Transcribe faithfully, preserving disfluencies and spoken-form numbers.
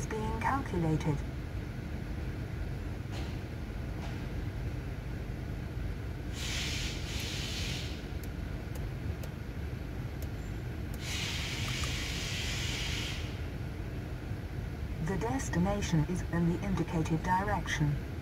is being calculated. The destination is in the indicated direction.